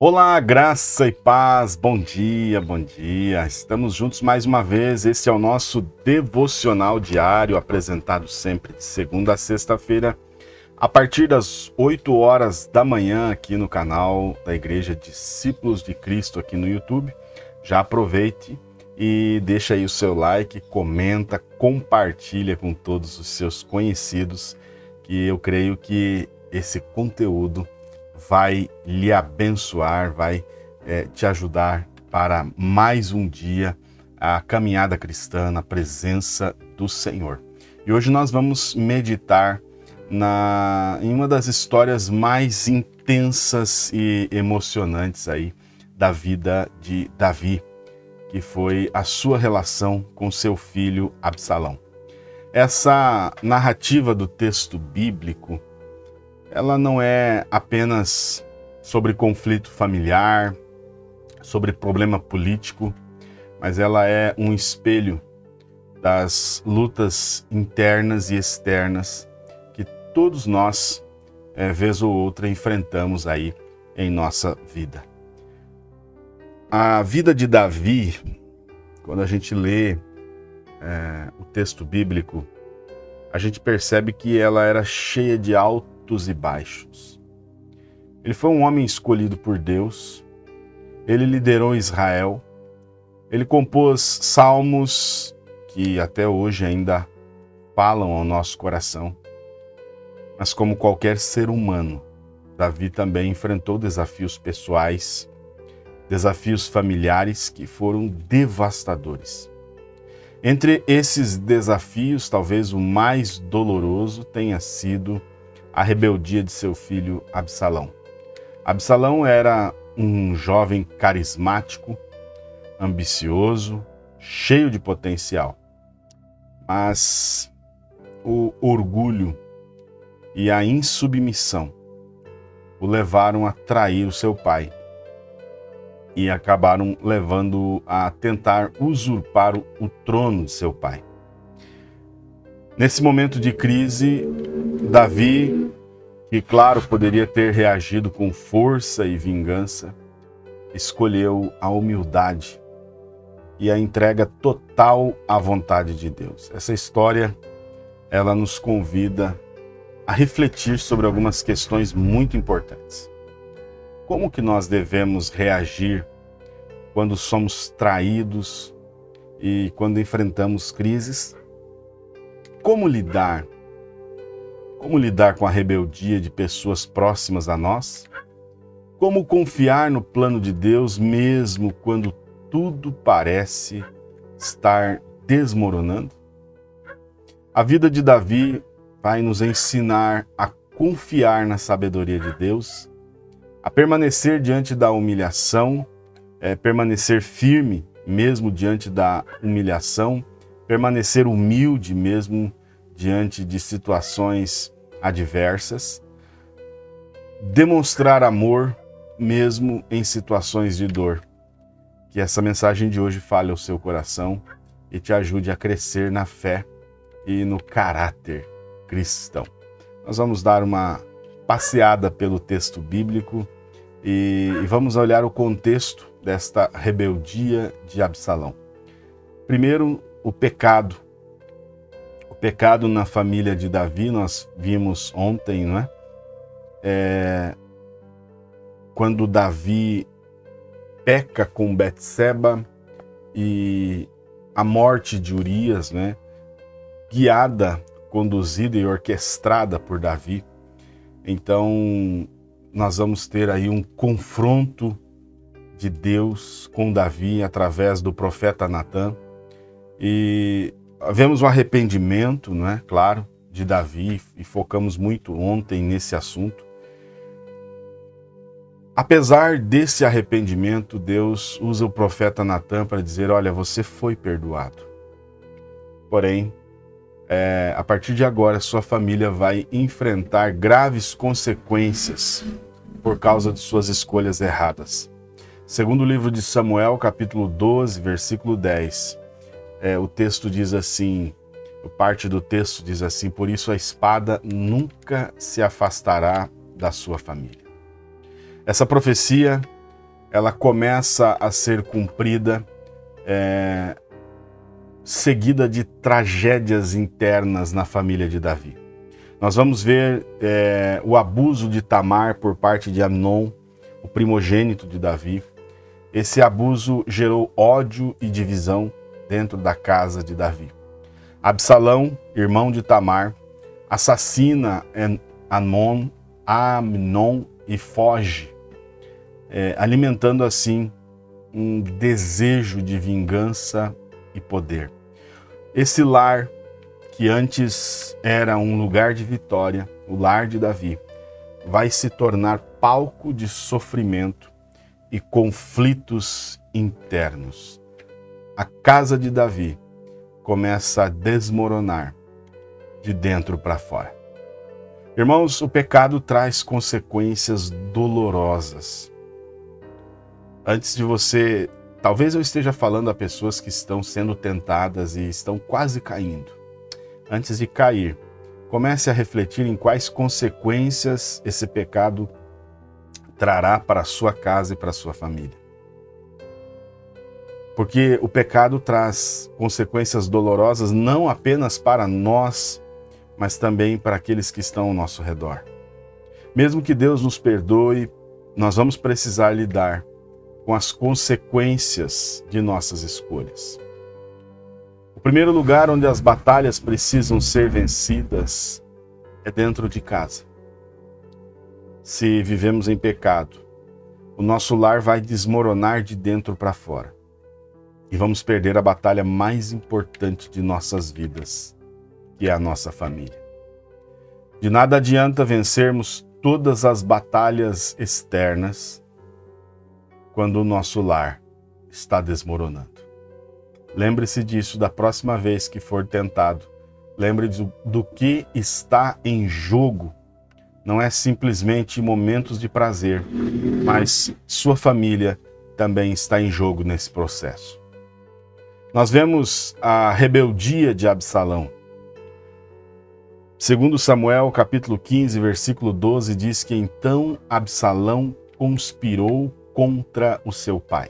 Olá, graça e paz, bom dia, bom dia. Estamos juntos mais uma vez. Esse é o nosso devocional diário, apresentado sempre de segunda a sexta-feira, a partir das 8 horas da manhã, aqui no canal da Igreja Discípulos de Cristo, aqui no YouTube. Já aproveite e deixa aí o seu like, comenta, compartilha com todos os seus conhecidos, que eu creio que esse conteúdo vai lhe abençoar, vai te ajudar para mais um dia a caminhada cristã na presença do Senhor. E hoje nós vamos meditar em uma das histórias mais intensas e emocionantes aí da vida de Davi, que foi a sua relação com seu filho Absalão. Essa narrativa do texto bíblico, ela não é apenas sobre conflito familiar, sobre problema político, mas ela é um espelho das lutas internas e externas que todos nós, vez ou outra, enfrentamos aí em nossa vida. A vida de Davi, quando a gente lê o texto bíblico, a gente percebe que ela era cheia de altos e baixos. Ele foi um homem escolhido por Deus, ele liderou Israel, ele compôs salmos que até hoje ainda falam ao nosso coração. Mas como qualquer ser humano, Davi também enfrentou desafios pessoais, desafios familiares que foram devastadores. Entre esses desafios, talvez o mais doloroso tenha sido a rebeldia de seu filho Absalão. Absalão era um jovem carismático, ambicioso, cheio de potencial. Mas o orgulho e a insubmissão o levaram a trair o seu pai e acabaram levando-o a tentar usurpar o trono de seu pai. Nesse momento de crise, Davi, que claro poderia ter reagido com força e vingança, escolheu a humildade e a entrega total à vontade de Deus. Essa história, ela nos convida a refletir sobre algumas questões muito importantes. Como que nós devemos reagir quando somos traídos e quando enfrentamos crises? Como lidar com a rebeldia de pessoas próximas a nós? Como confiar no plano de Deus mesmo quando tudo parece estar desmoronando? A vida de Davi vai nos ensinar a confiar na sabedoria de Deus, a permanecer diante da humilhação, permanecer firme mesmo diante da humilhação, permanecer humilde mesmo diante de situações adversas, demonstrar amor mesmo em situações de dor. Que essa mensagem de hoje fale ao seu coração e te ajude a crescer na fé e no caráter cristão. Nós vamos dar uma passeada pelo texto bíblico e vamos olhar o contexto desta rebeldia de Absalão. Primeiro, o pecado. O pecado na família de Davi, nós vimos ontem, não é? Quando Davi peca com Betseba e a morte de Urias, né? Guiada, conduzida e orquestrada por Davi. Então, nós vamos ter aí um confronto de Deus com Davi através do profeta Natã. E vemos um arrependimento, não é? Claro, de Davi, e focamos muito ontem nesse assunto. Apesar desse arrependimento, Deus usa o profeta Natã para dizer, olha, você foi perdoado. Porém, a partir de agora, sua família vai enfrentar graves consequências por causa de suas escolhas erradas. Segundo o livro de Samuel, capítulo 12, versículo 10, o texto diz assim, parte do texto diz assim, por isso a espada nunca se afastará da sua família. Essa profecia ela começa a ser cumprida, seguida de tragédias internas na família de Davi. Nós vamos ver o abuso de Tamar por parte de Amnon, o primogênito de Davi. Esse abuso gerou ódio e divisão dentro da casa de Davi. Absalão, irmão de Tamar, assassina Amnon e foge, alimentando assim um desejo de vingança e poder. Esse lar, que antes era um lugar de vitória, o lar de Davi, vai se tornar palco de sofrimento e conflitos internos. A casa de Davi começa a desmoronar de dentro para fora. Irmãos, o pecado traz consequências dolorosas. Antes de você, talvez eu esteja falando a pessoas que estão sendo tentadas e estão quase caindo. Antes de cair, comece a refletir em quais consequências esse pecado trará para a sua casa e para a sua família. Porque o pecado traz consequências dolorosas não apenas para nós, mas também para aqueles que estão ao nosso redor. Mesmo que Deus nos perdoe, nós vamos precisar lidar com as consequências de nossas escolhas. O primeiro lugar onde as batalhas precisam ser vencidas é dentro de casa. Se vivemos em pecado, o nosso lar vai desmoronar de dentro para fora. E vamos perder a batalha mais importante de nossas vidas, que é a nossa família. De nada adianta vencermos todas as batalhas externas quando o nosso lar está desmoronando. Lembre-se disso da próxima vez que for tentado. Lembre do que está em jogo. Não é simplesmente momentos de prazer, mas sua família também está em jogo nesse processo. Nós vemos a rebeldia de Absalão. Segundo Samuel, capítulo 15, versículo 12, diz que então Absalão conspirou contra o seu pai.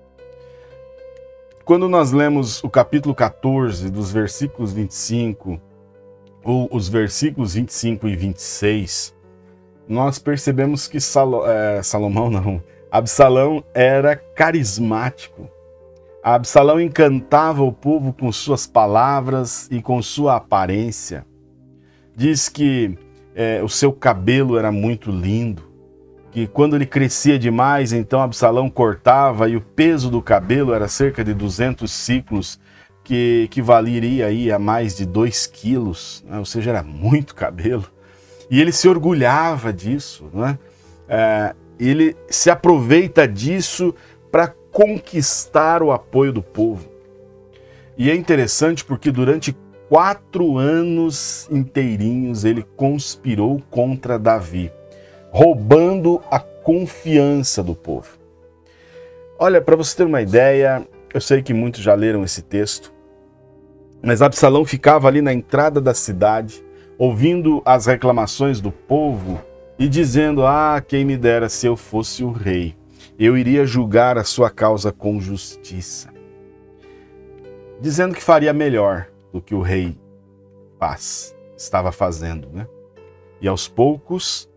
Quando nós lemos o capítulo 14, dos versículos 25, ou os versículos 25 e 26, nós percebemos que Absalão era carismático. Absalão encantava o povo com suas palavras e com sua aparência. Diz que o seu cabelo era muito lindo, que quando ele crescia demais, então Absalão cortava e o peso do cabelo era cerca de 200 ciclos, que equivaleria aí a mais de 2 quilos, né? Ou seja, era muito cabelo. E ele se orgulhava disso, né? Ele se aproveita disso para conquistar o apoio do povo. E é interessante porque durante 4 anos inteirinhos ele conspirou contra Davi, roubando a confiança do povo. Olha, para você ter uma ideia, eu sei que muitos já leram esse texto, mas Absalão ficava ali na entrada da cidade, ouvindo as reclamações do povo e dizendo: quem me dera se eu fosse o rei, eu iria julgar a sua causa com justiça. Dizendo que faria melhor do que o rei estava fazendo, né? E aos poucos,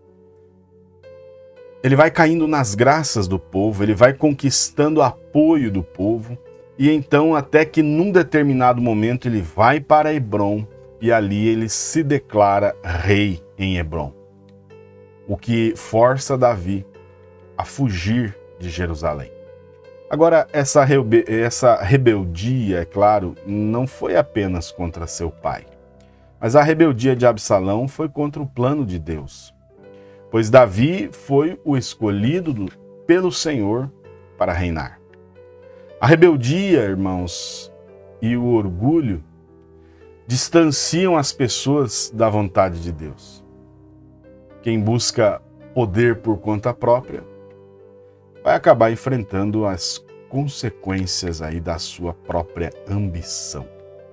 ele vai caindo nas graças do povo, ele vai conquistando o apoio do povo, e então até que num determinado momento ele vai para Hebrom, e ali ele se declara rei em Hebrom, o que força Davi a fugir de Jerusalém. Agora, essa rebeldia, é claro, não foi apenas contra seu pai, mas a rebeldia de Absalão foi contra o plano de Deus, pois Davi foi o escolhido pelo Senhor para reinar. A rebeldia, irmãos, e o orgulho distanciam as pessoas da vontade de Deus. Quem busca poder por conta própria vai acabar enfrentando as consequências aí da sua própria ambição.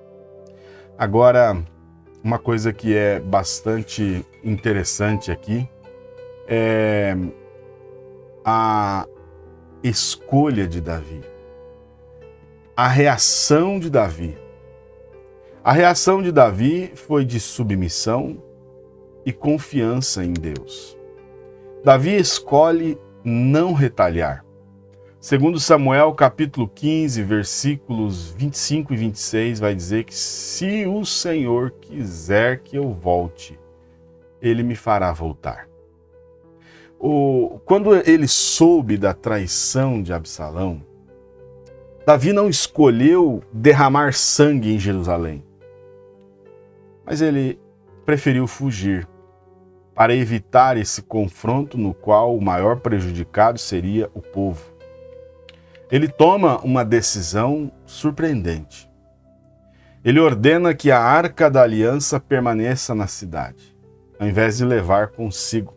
Agora, uma coisa que é bastante interessante aqui é escolha de Davi, a reação de Davi. A reação de Davi foi de submissão e confiança em Deus. Davi escolhe não retalhar. Segundo Samuel, capítulo 15, versículos 25 e 26, vai dizer que se o Senhor quiser que eu volte, Ele me fará voltar. Quando ele soube da traição de Absalão, Davi não escolheu derramar sangue em Jerusalém, mas ele preferiu fugir para evitar esse confronto no qual o maior prejudicado seria o povo. Ele toma uma decisão surpreendente. Ele ordena que a Arca da Aliança permaneça na cidade, ao invés de levar consigo.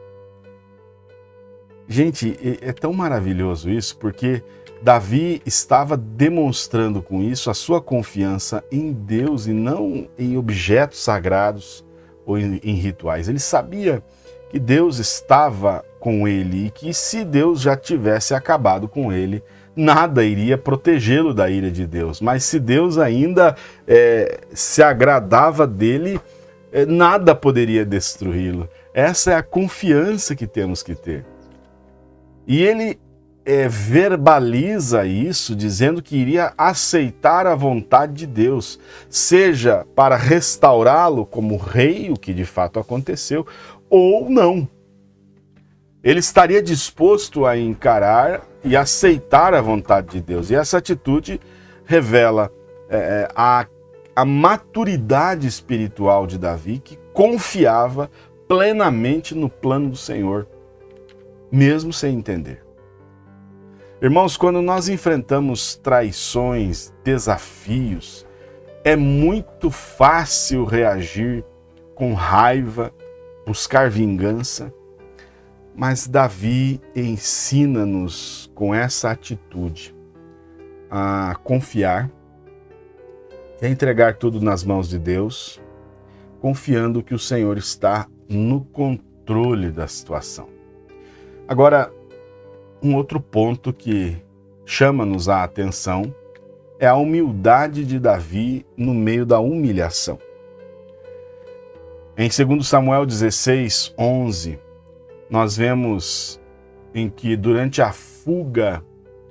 Gente, é tão maravilhoso isso, porque Davi estava demonstrando com isso a sua confiança em Deus e não em objetos sagrados ou em rituais. Ele sabia que Deus estava com ele e que se Deus já tivesse acabado com ele, nada iria protegê-lo da ira de Deus. Mas se Deus ainda se agradava dele, nada poderia destruí-lo. Essa é a confiança que temos que ter. E ele verbaliza isso dizendo que iria aceitar a vontade de Deus, seja para restaurá-lo como rei, o que de fato aconteceu, ou não. Ele estaria disposto a encarar e aceitar a vontade de Deus. E essa atitude revela a maturidade espiritual de Davi, que confiava plenamente no plano do Senhor, mesmo sem entender. Irmãos, quando nós enfrentamos traições, desafios, é muito fácil reagir com raiva, buscar vingança, mas Davi ensina-nos com essa atitude a confiar, a entregar tudo nas mãos de Deus, confiando que o Senhor está no controle da situação. Agora, um outro ponto que chama-nos a atenção é a humildade de Davi no meio da humilhação. Em 2 Samuel 16, 11, nós vemos em que durante a fuga,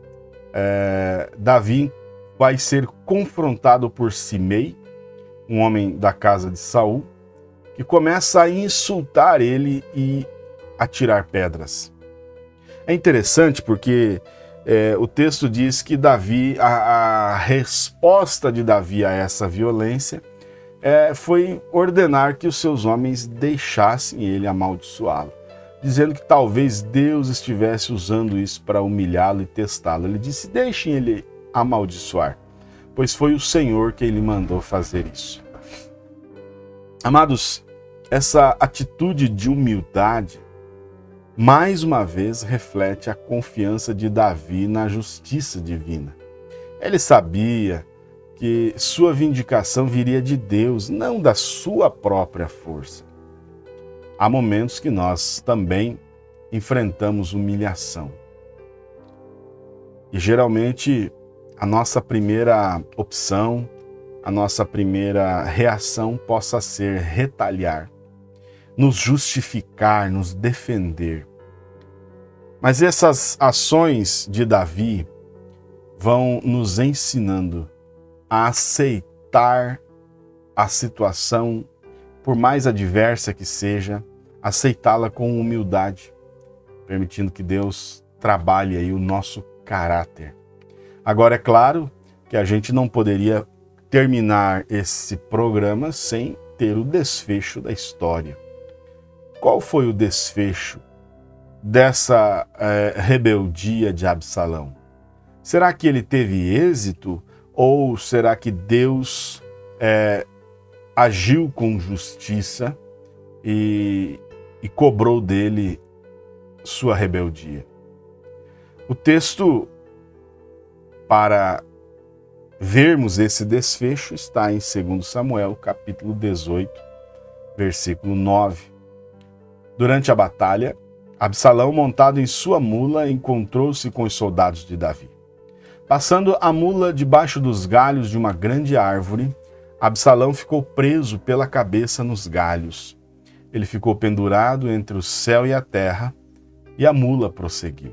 Davi vai ser confrontado por Simei, um homem da casa de Saul, que começa a insultar ele e a tirar pedras. É interessante porque o texto diz que Davi, a resposta de Davi a essa violência foi ordenar que os seus homens deixassem ele amaldiçoá-lo, dizendo que talvez Deus estivesse usando isso para humilhá-lo e testá-lo. Ele disse: deixem ele amaldiçoar, pois foi o Senhor quem lhe mandou fazer isso. Amados, essa atitude de humildade, mais uma vez, reflete a confiança de Davi na justiça divina. Ele sabia que sua vindicação viria de Deus, não da sua própria força. Há momentos que nós também enfrentamos humilhação. E geralmente a nossa primeira opção, a nossa primeira reação possa ser retalhar, nos justificar, nos defender. Mas essas ações de Davi vão nos ensinando a aceitar a situação, por mais adversa que seja, aceitá-la com humildade, permitindo que Deus trabalhe aí o nosso caráter. Agora, é claro que a gente não poderia terminar esse programa sem ter o desfecho da história. Qual foi o desfecho dessa rebeldia de Absalão? Será que ele teve êxito ou será que Deus agiu com justiça e cobrou dele sua rebeldia? O texto para vermos esse desfecho está em 2 Samuel, capítulo 18, versículo 9. Durante a batalha, Absalão, montado em sua mula, encontrou-se com os soldados de Davi. Passando a mula debaixo dos galhos de uma grande árvore, Absalão ficou preso pela cabeça nos galhos. Ele ficou pendurado entre o céu e a terra, e a mula prosseguiu.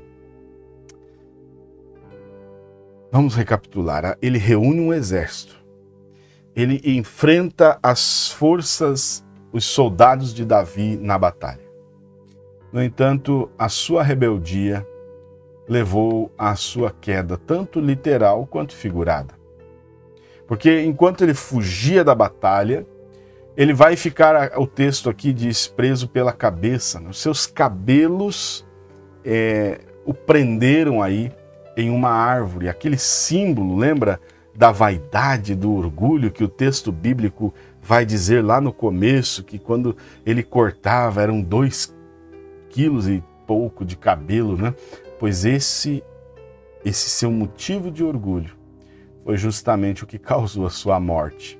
Vamos recapitular. Ele reúne um exército. Ele enfrenta as forças, os soldados de Davi na batalha. No entanto, a sua rebeldia levou à sua queda, tanto literal quanto figurada. Porque enquanto ele fugia da batalha, ele vai ficar, o texto aqui diz, preso pela cabeça. Os seus cabelos o prenderam aí em uma árvore. Aquele símbolo, lembra da vaidade, do orgulho que o texto bíblico vai dizer lá no começo, que quando ele cortava eram 2 quilos e pouco de cabelo, né? Pois esse seu motivo de orgulho foi justamente o que causou a sua morte.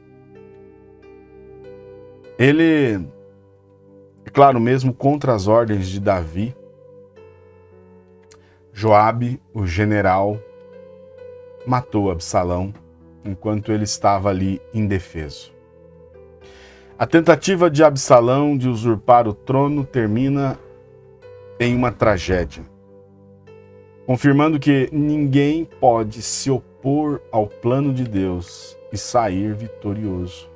Ele, é claro, mesmo contra as ordens de Davi, Joabe, o general, matou Absalão enquanto ele estava ali indefeso. A tentativa de Absalão de usurpar o trono termina em uma tragédia, confirmando que ninguém pode se opor ao plano de Deus e sair vitorioso.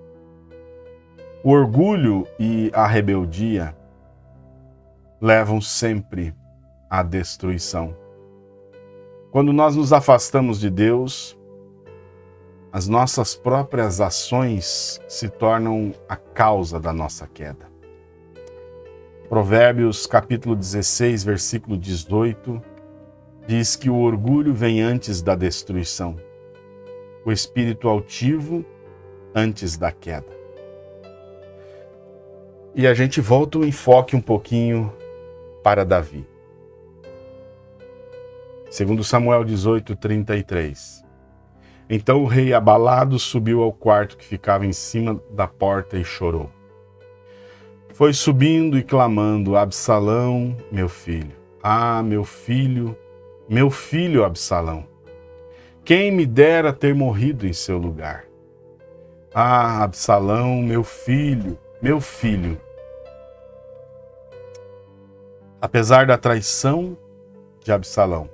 O orgulho e a rebeldia levam sempre à destruição. Quando nós nos afastamos de Deus, as nossas próprias ações se tornam a causa da nossa queda. Provérbios capítulo 16, versículo 18, diz que o orgulho vem antes da destruição, o espírito altivo antes da queda. E a gente volta o enfoque um pouquinho para Davi. Segundo Samuel 18:33. Então o rei abalado subiu ao quarto que ficava em cima da porta e chorou. Foi subindo e clamando: Absalão, meu filho. Ah, meu filho Absalão. Quem me dera ter morrido em seu lugar. Ah, Absalão, meu filho, meu filho. Apesar da traição de Absalão,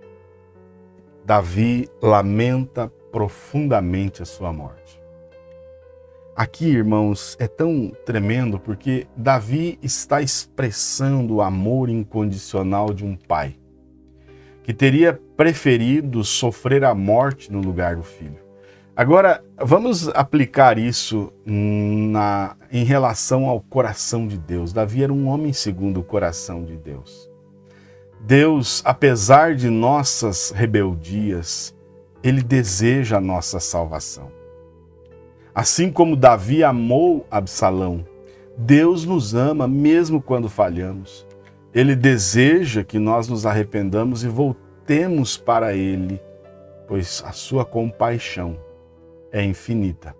Davi lamenta profundamente a sua morte. Aqui, irmãos, é tão tremendo porque Davi está expressando o amor incondicional de um pai, que teria preferido sofrer a morte no lugar do filho. Agora, vamos aplicar isso em relação ao coração de Deus. Davi era um homem segundo o coração de Deus. Deus, apesar de nossas rebeldias, Ele deseja a nossa salvação. Assim como Davi amou Absalão, Deus nos ama mesmo quando falhamos. Ele deseja que nós nos arrependamos e voltemos para Ele, pois a sua compaixão é infinita.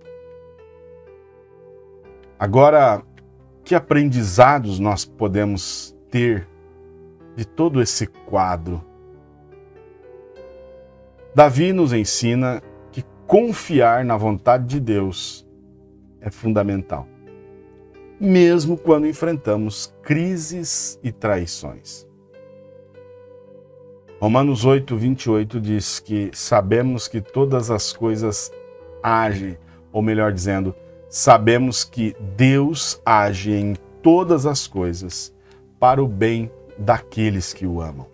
Agora, que aprendizados nós podemos ter de todo esse quadro? Davi nos ensina que confiar na vontade de Deus é fundamental, mesmo quando enfrentamos crises e traições. Romanos 8:28 diz que sabemos que todas as coisas agem, ou melhor dizendo, sabemos que Deus age em todas as coisas para o bem daqueles que o amam.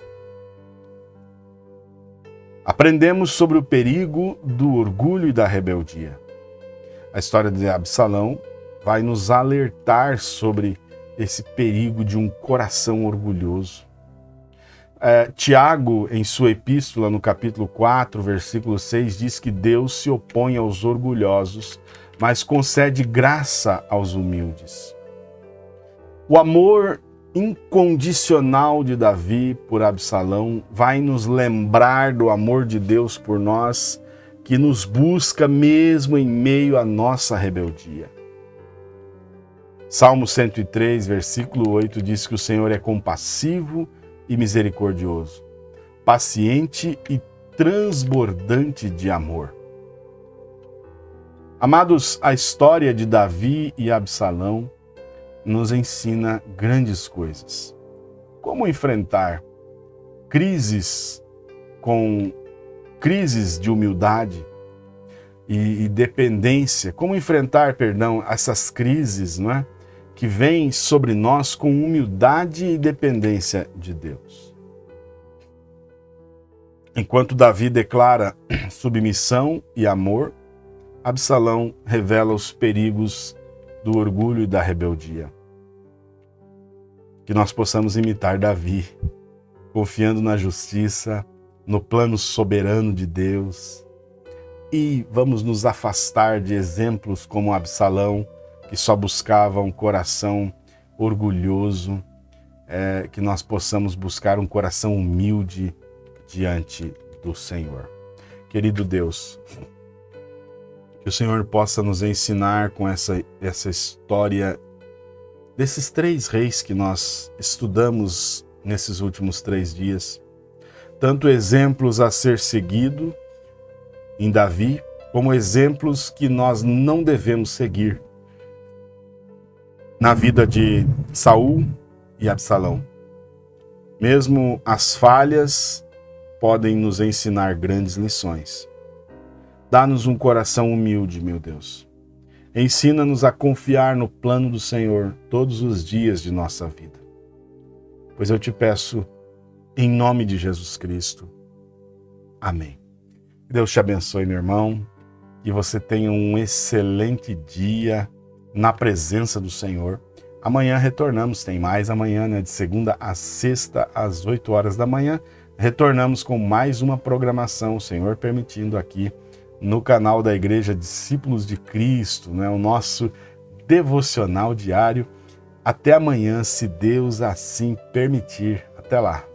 Aprendemos sobre o perigo do orgulho e da rebeldia. A história de Absalão vai nos alertar sobre esse perigo de um coração orgulhoso. Tiago, em sua epístola, no capítulo 4, versículo 6, diz que Deus se opõe aos orgulhosos, mas concede graça aos humildes. O amor incondicional de Davi por Absalão vai nos lembrar do amor de Deus por nós, que nos busca mesmo em meio à nossa rebeldia. Salmo 103, versículo 8 diz que o Senhor é compassivo e misericordioso, paciente e transbordante de amor. Amados, a história de Davi e Absalão nos ensina grandes coisas. Como enfrentar crises de humildade e dependência, como enfrentar, essas crises, não é? Que vêm sobre nós com humildade e dependência de Deus. Enquanto Davi declara submissão e amor, Absalão revela os perigos do orgulho e da rebeldia. Que nós possamos imitar Davi, confiando na justiça, no plano soberano de Deus, e vamos nos afastar de exemplos como Absalão, que só buscava um coração orgulhoso, que nós possamos buscar um coração humilde diante do Senhor. Querido Deus, que o Senhor possa nos ensinar com essa história desses 3 reis que nós estudamos nesses últimos 3 dias, tanto exemplos a ser seguido em Davi, como exemplos que nós não devemos seguir na vida de Saul e Absalão. Mesmo as falhas podem nos ensinar grandes lições. Dá-nos um coração humilde, meu Deus. Ensina-nos a confiar no plano do Senhor todos os dias de nossa vida. Pois eu te peço, em nome de Jesus Cristo. Amém. Deus te abençoe, meu irmão, que você tenha um excelente dia na presença do Senhor. Amanhã retornamos, tem mais amanhã, né? De segunda a sexta, às 8 horas da manhã. Retornamos com mais uma programação, o Senhor permitindo, aqui no canal da Igreja Discípulos de Cristo, né? O nosso devocional diário. Até amanhã, se Deus assim permitir. Até lá.